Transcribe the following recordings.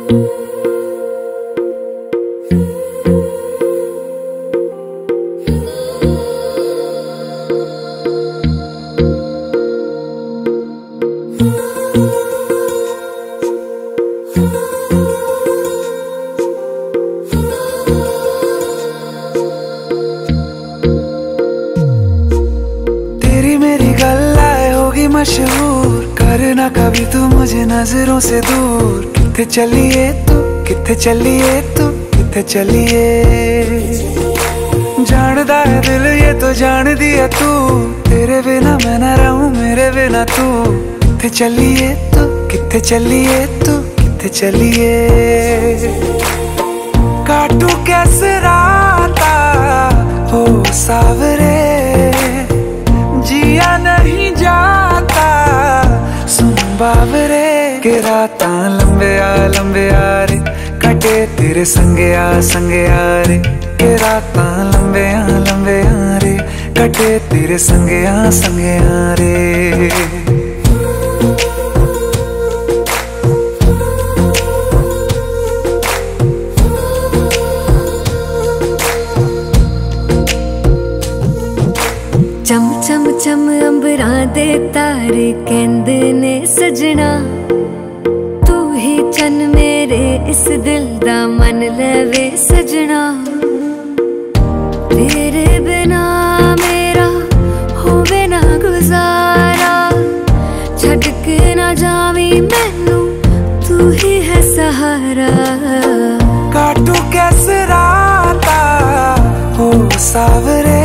तेरी मेरी गल्लाए होगी मशहूर, करना कभी तू मुझे नजरों से दूर। किथे चलिए तू, किथे चलिए तू, किथे चलिए। जानदा है दिल ये तो जान दिया तू, तेरे बिना मैं ना रहूं मेरे बिना तू। किथे चलिए तू, किथे चलिए तू, किथे चलिए। काटू कैसे राता हो सावरे, जिया नहीं जाता सुन बावरे। के राता लंबे आ रे, कटे तेरे संगे आ रे। के राता लंबे आ रे, कटे तेरे संगे आ रे। चम चम चम अंबरां दे तारे कहंदे ने सजना, तू ही चन मेरे इस दिल दा मन लवे सजना। तेरे बिना मेरा होवे ना गुजारा, छड़ के ना जावी मैनू तू ही है सहारा। काटू कैसे राता हो सावरे,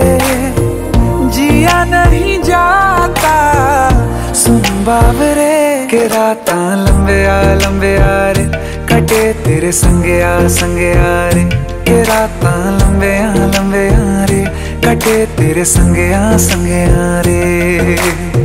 जिया नहीं जाता सुन बावरे। के राता लंबे आ रे, कटे तेरे संगे आ रे। के राता लंबे आ रे, कटे तेरे संगे आ रे।